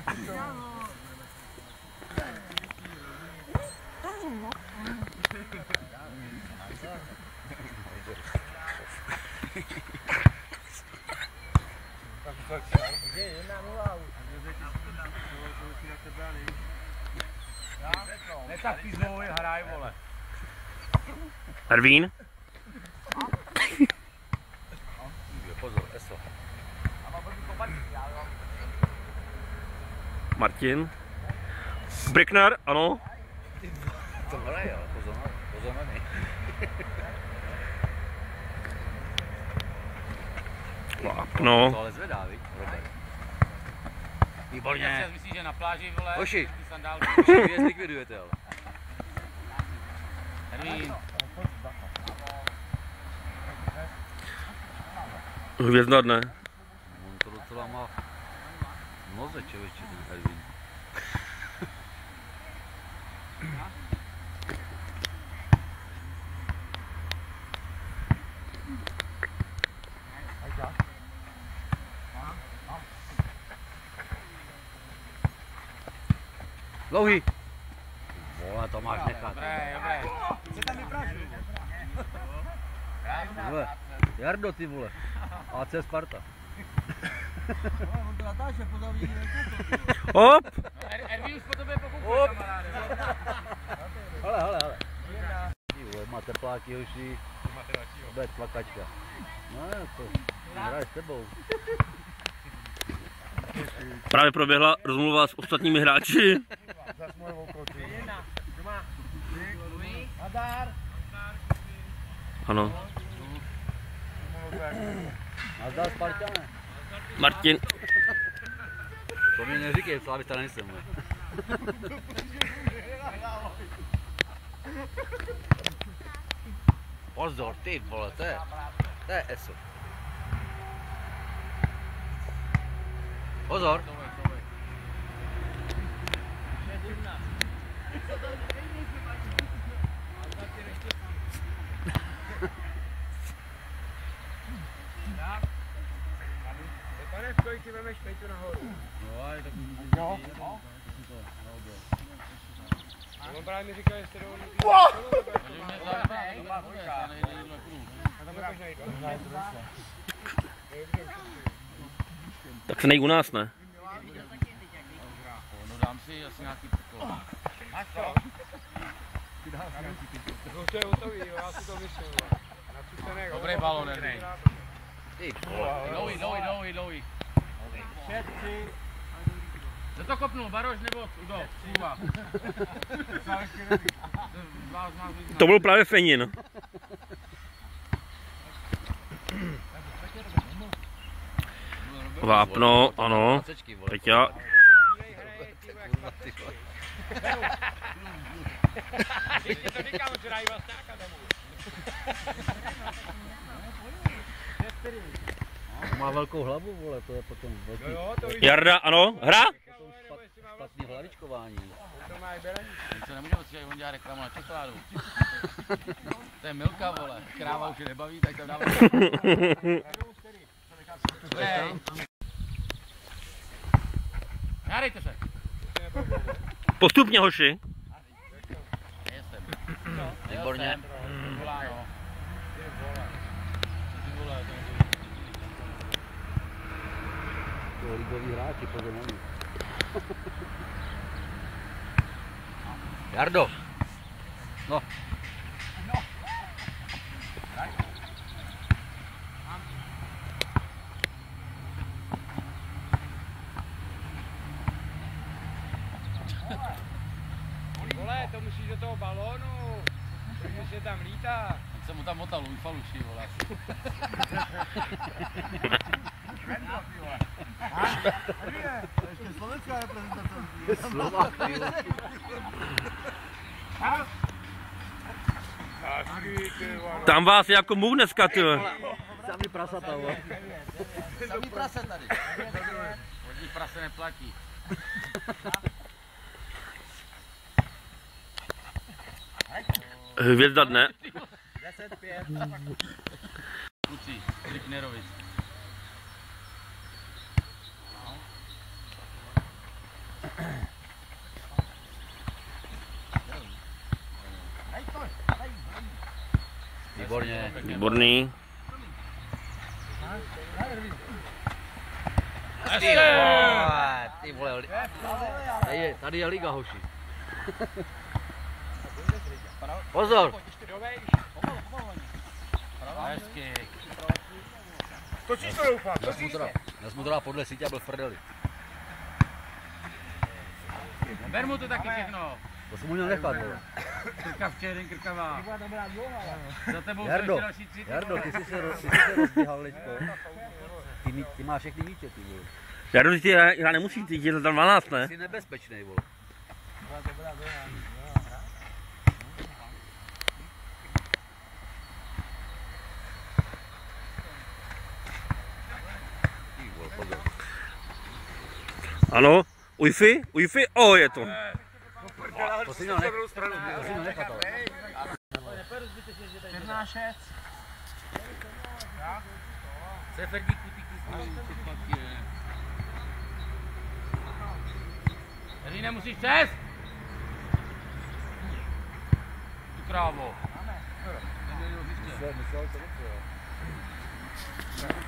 Ervín. Pozor, Eso. Martin. Brickner, ano. To hraje, ale pozor na něj. No. To ale zvedá, viď, Robert. Výborně. Já si myslím, že na pláži, vole, Hoši, ty sandálky. vy je zlikvidujete, ale. Ervín. Hvězda dne. On to docela má noze, člověče, ten Ervín. Dlouhý. Vole, to máš nechat. Dobré. Vole, Jardo, ty vole. AC Sparta. Hop! Ervín už po tobě pokupuje, kamaráde. Hele. Ty vole, má tepláky, hoši. Bude tlakačka. No to, hraje s tebou. Právě proběhla rozmluva s ostatními hráči. Ano. Nazdar Spartané. Martin. To mi neříkej, Slávista nejsem. Pozor, ty vole, to je Eso. Pozor. Pane, v kolik si vemeš Pejtu nahoru? Jo. On právě mi říkal, že jste jdou... Tak se nej u nás, ne? No dám si asi nějaký pokol. Máš to? To je hotový, jo, já si to myslím. Dobrý balon, Ervín. Ty vole. Dlouhý. Kdo to kopnul, Baroš nebo kdo? Kůva. To byl právě Fenin. Vápno, ano. Peťa. Má velkou hlavu, vole, to je potom velký. Jarda, ano. Hra? Špatný hlavičkování. Teď se nemůžeme střílet, on dělá reklamu na čokoládu. To je Milka, vole. Kráva už je nebaví, tak tam dáme. Hádejte se. Postupně, hoši. Výborně. To ligový hráči, pozor na ní. Jardo. No. Vole, to musíš do toho balónu. Protože se tam lítá. On se mu tam motal ujfaluší, vole. Ještě slovenská reprezentace. Tam vás jako můj dneska, ty. Samý prasata, vole. Samý prase tady. Vodní prase neplatí. Hvězda dne. 10-5. Kluci, Bricknerovic. Výborně. Výborný. Ty vole, tady je liga, hoši. Pozor! Hezky. Točíš to doufám, Já jsem mu teda podle sítě byl v prdeli. Ber mu to taky všechno. To jsem mu měl nechat, vole. Krkavče, jeden krkavá. Za tebou jsou Jardo, ještě další 3. Jardo, ty jsi se rozbíhal, ličko. Ty máš všechny míče, ty vole. Jardo, ty já nemusím, ty je tam 12, ne? Jsi nebezpečnej, vole. Ty vole, pozor. Ano, Wi-Fi, je to. To si měl nechat, ale. 14. Seferdíku, ty kuku. Tady nemusíš přes! Tu krávo. Myslel to dobře, jo.